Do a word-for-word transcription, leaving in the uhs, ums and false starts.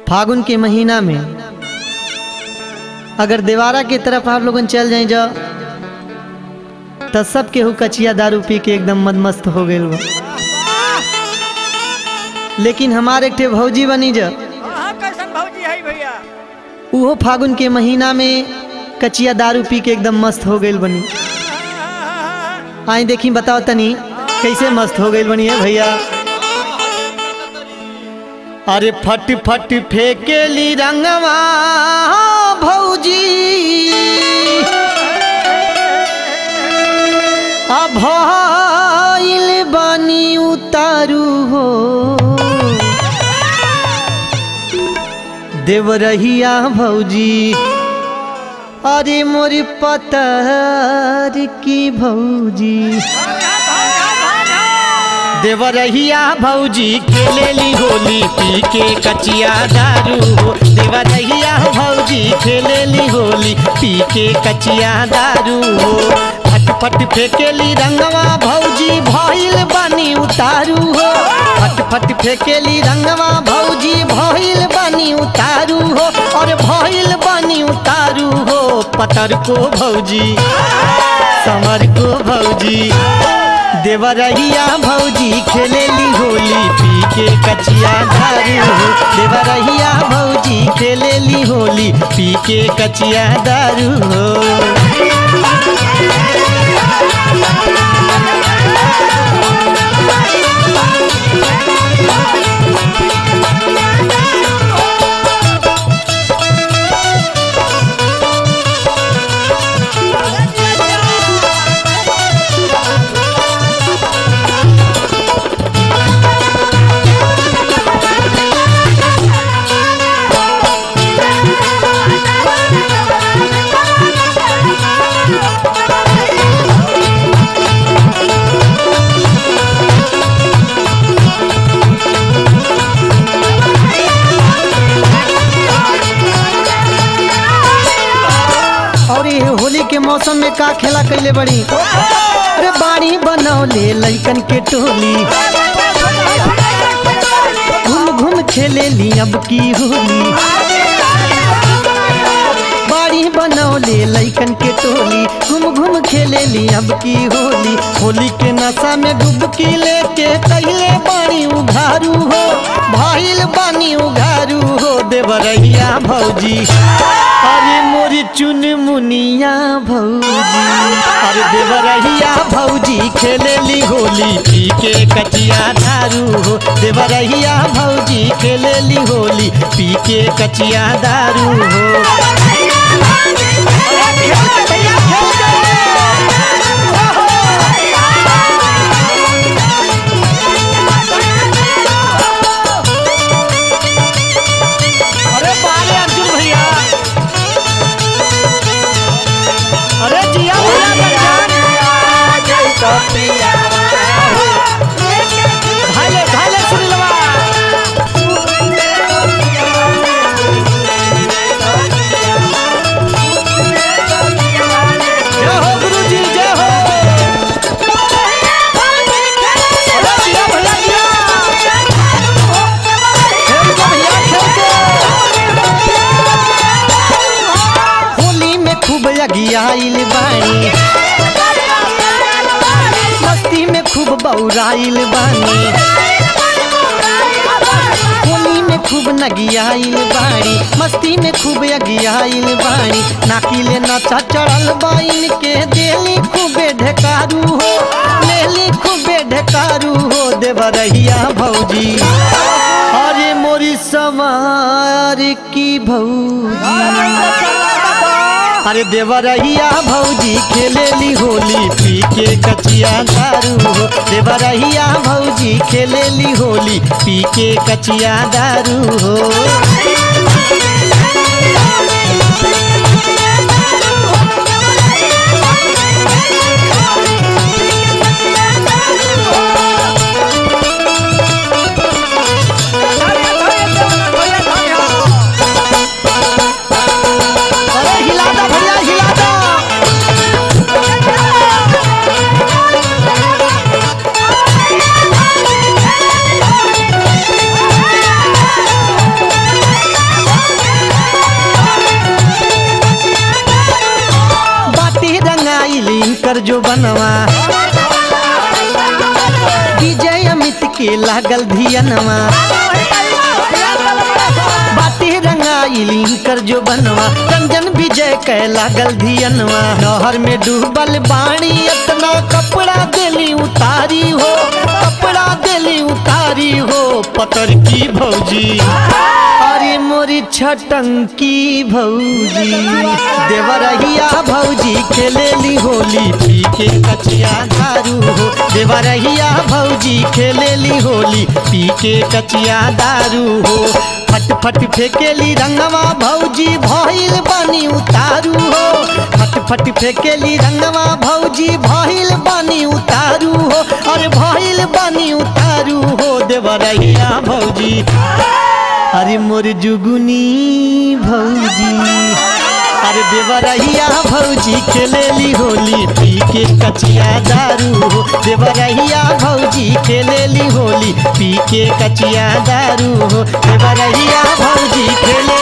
फागुन के महीना में अगर देवारा के तरफ आप लोगन चल जाए जा तो सब केहू कचिया दारू पी के एकदम मदमस्त हो गए बा। लेकिन हमारे एक भौजी बनी जा कैसन भौजी है भैया? वो फागुन के महीना में कचिया दारू पी के एकदम मस्त हो गई बनी। आई देखी बताओ तनी कैसे मस्त हो गई बनी है भैया। अरे फट फट फेंकेली रंगवा भौजी भइल बनी उतारू हो देवरहिया भौजी। अरे मोरी पतर की भौजी देवरहिया भौजी खेलेली होली पी के कचिया दारू हो। देवरहिया भौजी खेलेली होली पी के कचिया दारू हो। फट फट फेंकेली रंगवा भौजी भइल बनी उतारू हो। फट फट फेंकेली रंगवा भौजी भइल बनी उतारू हो। और भइल बनी उतारू हो पतर को भौजी समर को भौजी। देवरहिया भौजी खेलेली होली पी के कचिया दारू हो। देवरहिया भौजी खेलेली होली पी के कचिया दारू हो। होली के मौसम में का खेला कैले बड़ी। अरे बाड़ी बनौले लइकन के टोली घूम घूम खेले ली अब की होली। बाड़ी बनौले लइकन के टोली घूम घूम खेले ली अब की होली। होली के नशा में डुबकी लेके कहले बाड़ी उघारू हो भइल बानी उघारू हो देवरहिया भौजी। अरे मोरी चुन मुनिया भौजी। अरे देवरहिया भौजी खेलेली होली पी के कचिया दारू हो। देवरहिया भौजी खेलेली होली पी के कचिया दारू हो। आइल बानी मस्ती में खूब बौराइल बानी। होली में खूब नगियाइल बानी मस्ती में खूब अगियाइल बानी। नाकिले नचा चढ़ल बाइन के देली खूबे ढेकारू हो लेली खूबे ढेकारू हो देवरहिया भौजी। अरे मोरी सवार की भौजी। अरे देवरहिया भौजी खेलेली होली पी के कचिया दारू हो। देवरहिया भौजी खेलेली होली पी के कचिया दारू हो। इनकर जो बनवा विजय अमित के लागल धियनवा बातें रंगाइल इनकर जो बनवा रंजन विजय के लागल धियनवा नहर में डूबल बाणी इतना कपड़ा देली उतारी हो कपड़ा देली उतारी हो पतर की भौजी अरे मोरी छटंकी भौजी देवरहिया भौजी खेलेली होली पी के कचिया दारू हो देवरहिया भौजी खेलेली होली पी के कचिया दारू हो फट फट फेकेली रंगवा भौजी भइल बानी उतारू हो फट फट फेकेली रंगवा भौजी भइल बानी उतारू हो अरे भइल बानी उतारू हो देवरहिया भौजी अरे मोर जुगुनी भौजी अरे देवरहिया भौजी खेलेली होली पी के कचिया दारू हो देवरहिया भौजी खेलेली होली पी के कचिया दारू हो देवरहिया भौजी खेले